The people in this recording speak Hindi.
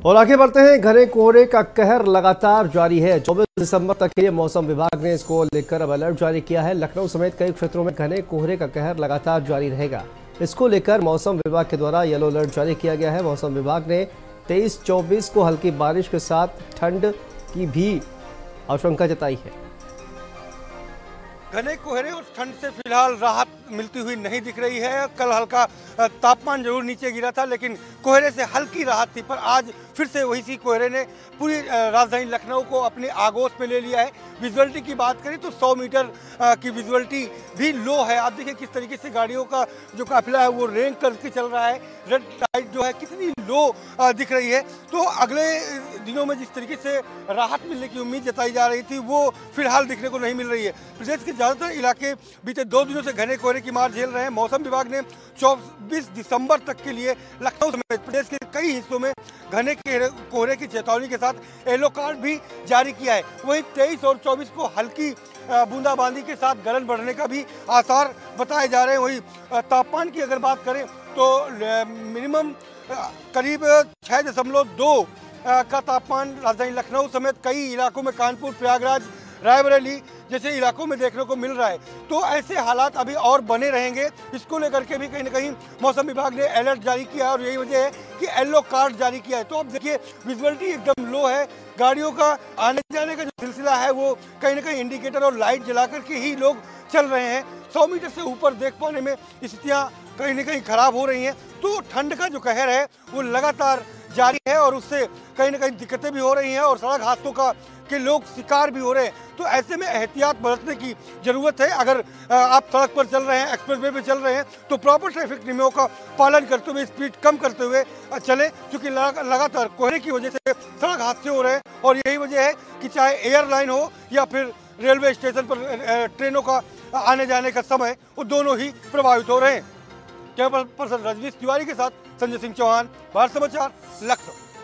और आगे बढ़ते हैं। घने कोहरे का कहर लगातार जारी है। 24 दिसंबर तक के लिए मौसम विभाग ने इसको लेकर अब अलर्ट जारी किया है। लखनऊ समेत कई क्षेत्रों में घने कोहरे का कहर लगातार जारी रहेगा। इसको लेकर मौसम विभाग के द्वारा येलो अलर्ट जारी किया गया है। मौसम विभाग ने 23-24 को हल्की बारिश के साथ ठंड की भी आशंका जताई है। घने कोहरे और ठंड से फिलहाल राहत मिलती हुई नहीं दिख रही है। कल हल्का तापमान जरूर नीचे गिरा था, लेकिन कोहरे से हल्की राहत थी, पर आज फिर से वही सी कोहरे ने पूरी राजधानी लखनऊ को अपने आगोश में ले लिया है। विजुअलिटी की बात करें तो 100 मीटर की विजुअलिटी भी लो है। आप देखिए किस तरीके से गाड़ियों का जो काफिला है वो रेंग करके चल रहा है। रेड लाइट जो है कितनी लो दिख रही है। तो अगले दिनों में जिस तरीके से राहत मिलने की उम्मीद जताई जा रही थी वो फिलहाल दिखने को नहीं मिल रही है। प्रदेश के ज़्यादातर इलाके बीते 2 दिनों से घने कोहरे की मार झेल रहे हैं। मौसम विभाग ने 24 दिसंबर तक के लिए लखनऊ समेत प्रदेश के कई हिस्सों में घने कोहरे की चेतावनी के साथ येलो कार्ड भी जारी किया है। वहीं 23 और 24 को हल्की बूंदाबांदी के साथ गलन बढ़ने का भी आसार बताए जा रहे हैं। वहीं तापमान की अगर बात करें तो मिनिमम करीब 6.2 का तापमान राजधानी लखनऊ समेत कई इलाकों में कानपुर, प्रयागराज, रायबरेली जैसे इलाकों में देखने को मिल रहा है। तो ऐसे हालात अभी और बने रहेंगे। इसको लेकर के भी कहीं ना कहीं मौसम विभाग ने अलर्ट जारी किया है और यही वजह है कि येलो कार्ड जारी किया है। तो अब देखिए विजुअलिटी एकदम लो है। गाड़ियों का आने जाने का जो सिलसिला है वो कहीं ना कहीं इंडिकेटर और लाइट जला करके ही लोग चल रहे हैं। 100 मीटर से ऊपर देख पाने में स्थितियाँ कहीं ना कहीं खराब हो रही हैं। तो ठंड का जो कहर है वो लगातार जारी है और उससे कहीं ना कहीं दिक्कतें भी हो रही हैं और सड़क हादसों का के लोग शिकार भी हो रहे हैं। तो ऐसे में एहतियात बरतने की ज़रूरत है। अगर आप सड़क पर चल रहे हैं, एक्सप्रेसवे पे चल रहे हैं, तो प्रॉपर ट्रैफिक नियमों का पालन करते हुए, स्पीड कम करते हुए चलें, क्योंकि लगातार कोहरे की वजह से सड़क हादसे हो रहे हैं। और यही वजह है कि चाहे एयरलाइन हो या फिर रेलवे स्टेशन पर ट्रेनों का आने जाने का समय, वो दोनों ही प्रभावित हो रहे हैं। कैमरा पर्सन रजनीश तिवारी के साथ संजय सिंह चौहान, भारत समाचार, लखनऊ।